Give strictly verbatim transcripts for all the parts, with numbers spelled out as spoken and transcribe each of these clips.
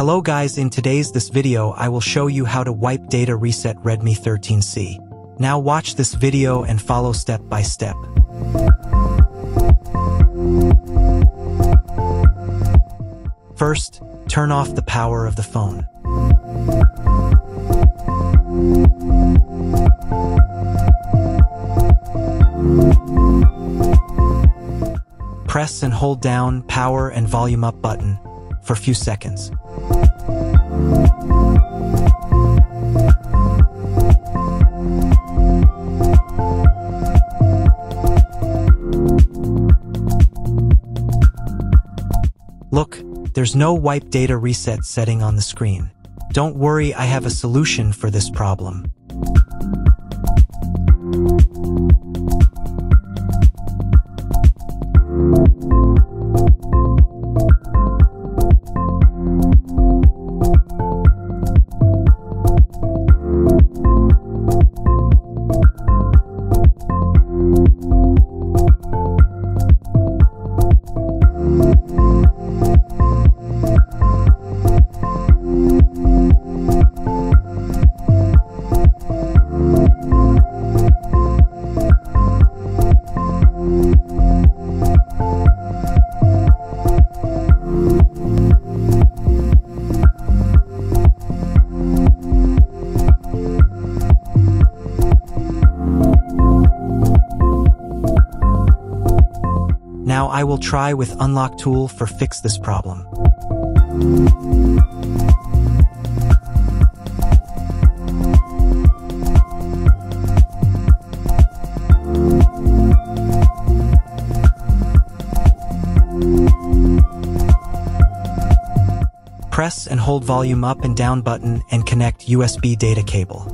Hello guys, in today's this video I will show you how to wipe data reset Redmi thirteen C. Now watch this video and follow step by step. First, turn off the power of the phone. Press and hold down power and volume up button for a few seconds. Look, there's no wipe data reset setting on the screen. Don't worry, I have a solution for this problem. Now I will try with unlock tool for fix this problem. Press and hold volume up and down button and connect U S B data cable.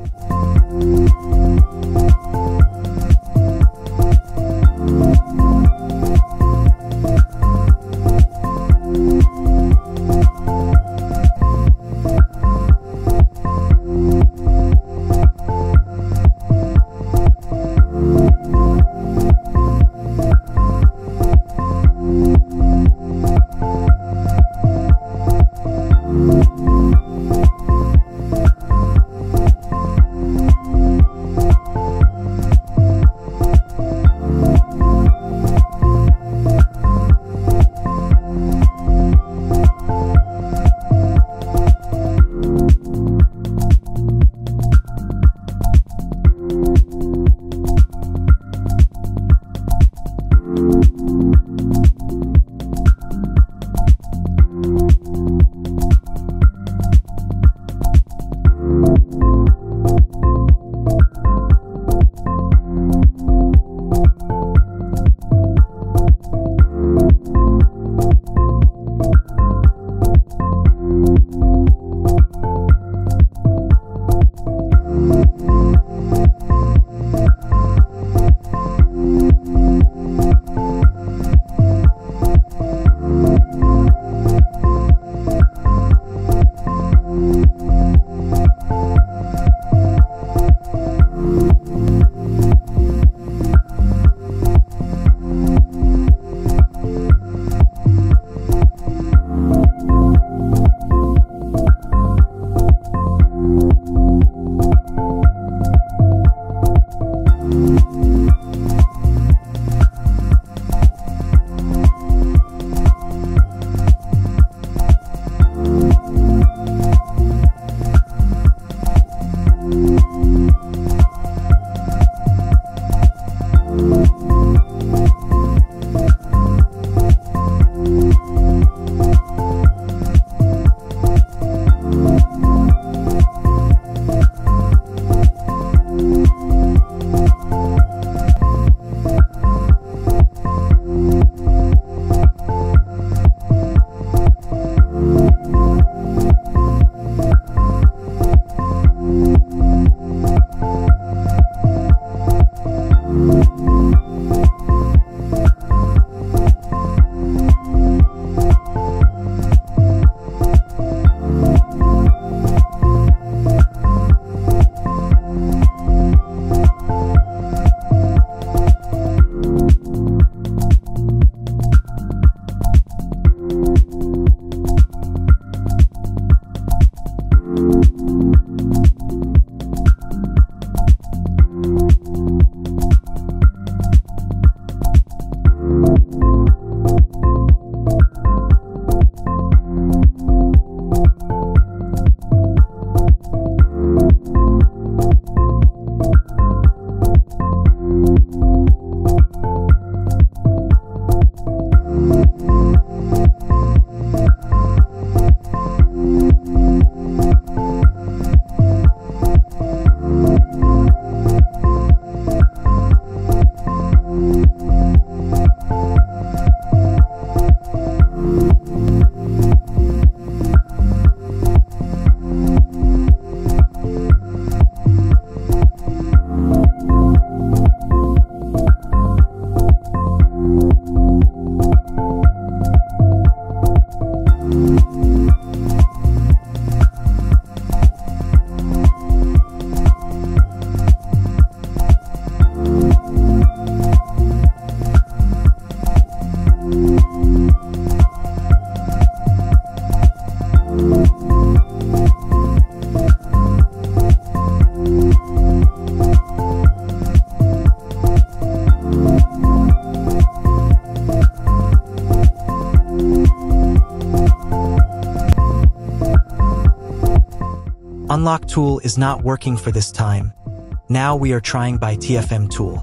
Unlock tool is not working for this time. Now we are trying by T F M tool.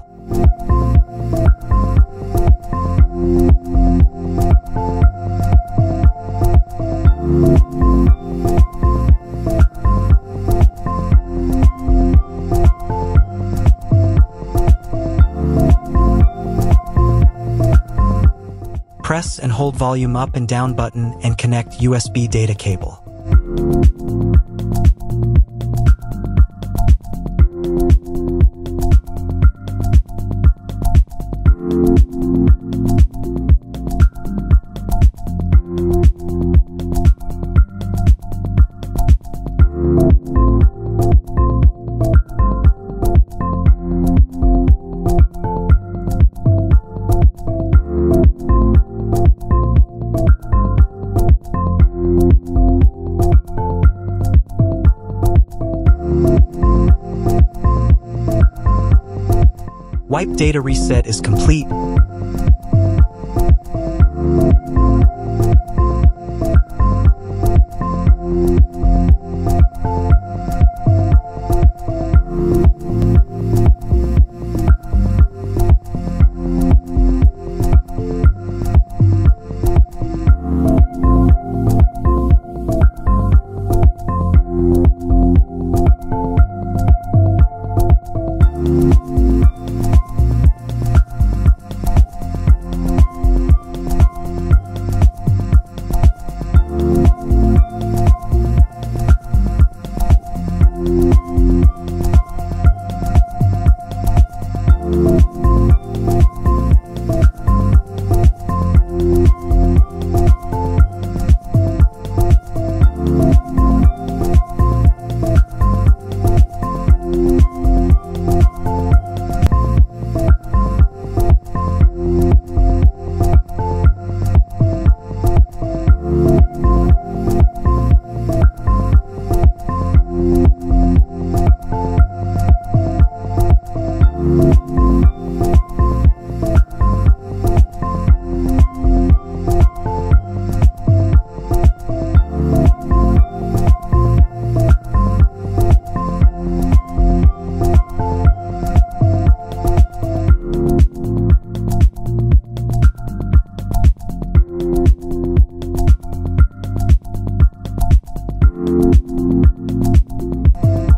Press and hold volume up and down button and connect U S B data cable. Wipe data reset is complete.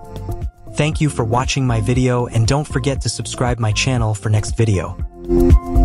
Thank you for watching my video and don't forget to subscribe my channel for next video.